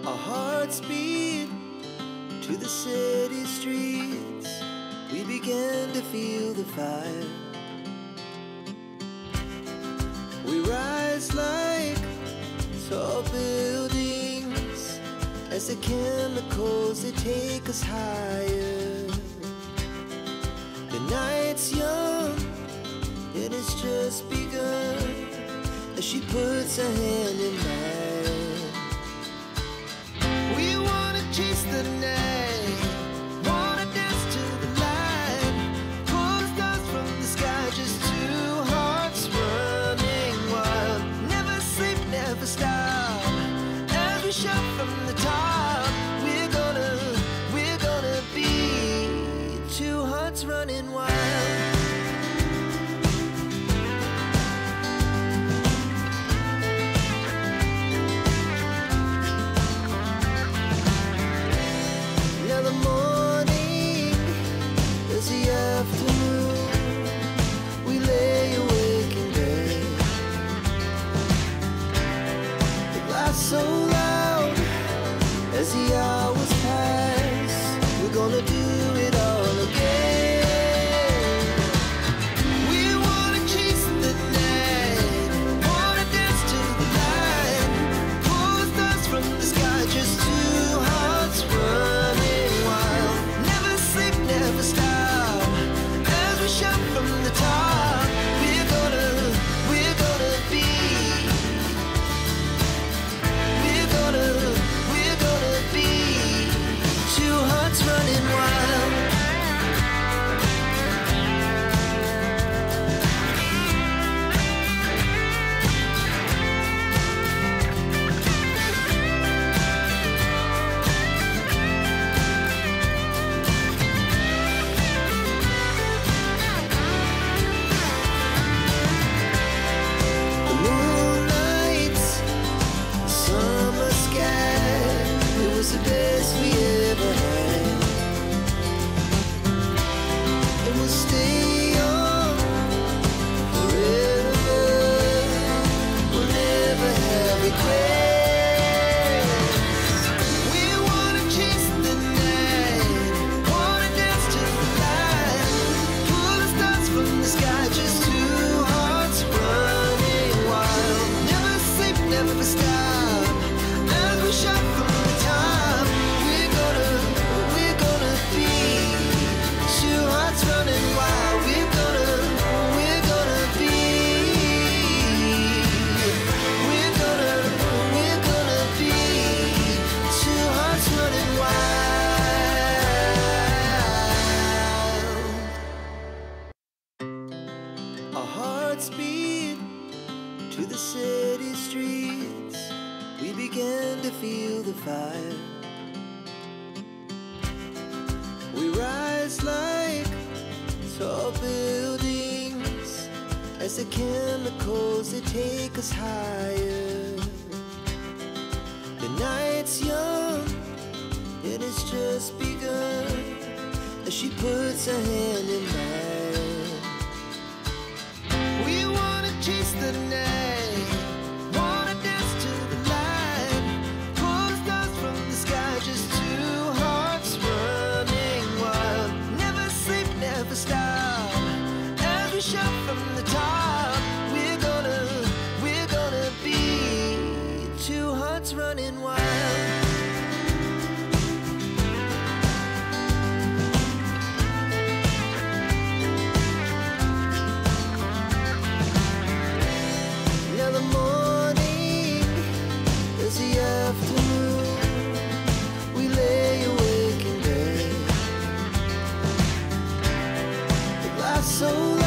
Our hearts beat to the city streets. We began to feel the fire. We rise like tall buildings as the chemicals, they take us higher. The night's young, it has just begun, as she puts her hand in mine. We wanna chase the night, wanna dance to the light, pull the stars from the sky, just two hearts running wild. Never sleep, never stop, as we shout from the top. We're gonna be two hearts running wild. So loud as the hours pass, we're gonna do it all again. We wanna chase the night, wanna dance to the light, pull the stars from the sky, just two hearts running wild. Never sleep, never stop, as we shout from the top. We're gonna be two hearts running wild. The moonlight, summer sky, it was the best we ever had. And we'll stay on forever, we'll never have regrets. We wanna chase the night, wanna dance to the light, pull the stars from the sky, just two hearts running wild. Never sleep, never stop, as we shout from the top. We're gonna be two hearts running wild. We're gonna be two hearts running wild. Our hearts beat to the city streets. We began to feel the fire. We rise like tall buildings as the chemicals, they take us higher. The night's young, it has just begun, as she puts her hand in mine. We wanna chase the night, wanna dance to the light, pull the stars from the sky, just two hearts running wild. Never sleep, never stop, as we shout from the top. We're gonna be two hearts running wild. Now the morning is the afternoon, we lay awake in bed. It lasts so long